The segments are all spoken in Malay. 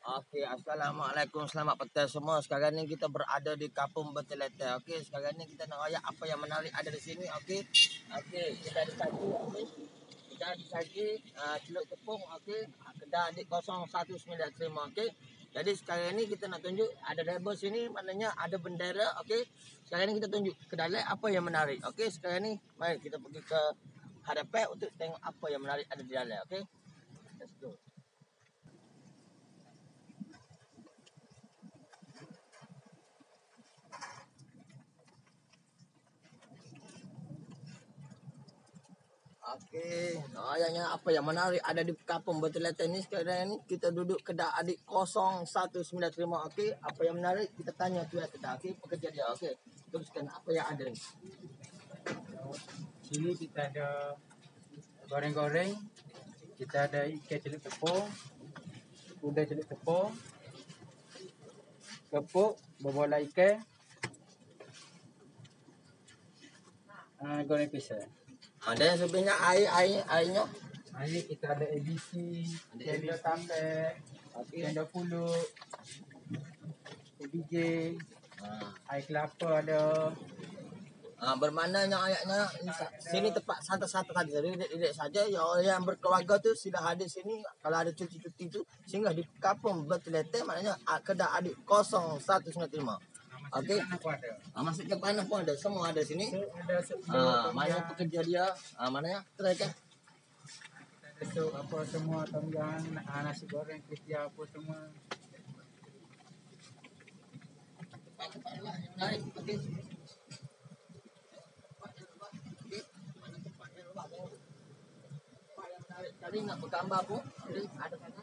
Oke, assalamualaikum, selamat petang semua. Sekarang ni kita berada di Kampung Betelete. Okey, sekarang ni kita nak royak apa yang menarik ada di sini. Okey, kita ada saji. Okey, kita ada saji celup tepung. Okey, kedai adik 0195. Okey, jadi sekarang ni kita nak tunjuk ada label sini, maknanya ada bendera. Okey, sekarang ni kita tunjuk ke dalam apa yang menarik. Okey, sekarang ni mari kita pergi ke hadapan untuk tengok apa yang menarik ada di dalam. Okey, let's go. Okey, ayahnya apa yang menarik ada di Kampung Betelete ni sekarang ni kita duduk kedai adik 0195. Okey, apa yang menarik kita tanya tuan kedai. Okey, pekerja dia. Okey, teruskan apa yang ada ni. Sini kita ada goreng-goreng, kita ada ikan celup tepung, udang celup tepung, kepuk, berbola ikan, goreng pisang. Dan sebenarnya airnya. Air kita ada ABC, cendol tape, cendol pulut, UBJ, air kelapa ada. Bermaknanya ayatnya sini tempat santai-santai saja. Tidak saja yang berkeluarga tu sila hadir sini. Kalau ada cuti-cuti tu singgah di Kampung Betelete, maknanya kedai adik 0195. Okey. Maksudnya panah pun ada, semua ada sini. Ada Mana pekerja dia, mananya try kan. ada sup apa semua, tonggang, nasi goreng, kutia apa semua. Tempat lah yang menarik. Okey. Mana tempat yang luar tengok. Tempat yang menarik tadi nak bergambar pun ada sana.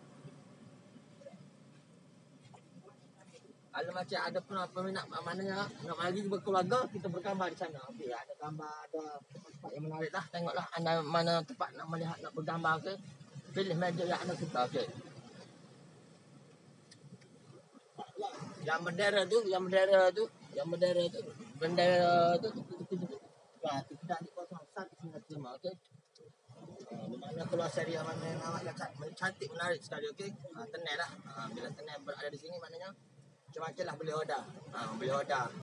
Kalau macam ada peminat maknanya nak mari berkeluarga, kita bergambar di sana. Okey, ada gambar, ada tempat yang menarik lah. Tengoklah anda mana tempat nak melihat, nak bergambar ke. Pilih meja yang anda suka. Okey. Yang bendera tu, bendera tu. Kita di 0195. Okey. Mana keluar serial mana yang awak cantik, menarik sekali. Okey. Tenang lah. Bila tenang berada di sini maknanya macam-macam lah boleh order. Boleh order.